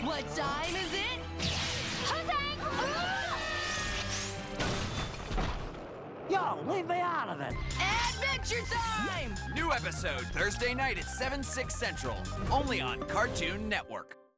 What time is it? Yo, leave me out of it! Adventure time! New episode Thursday night at 7, 6 Central. Only on Cartoon Network.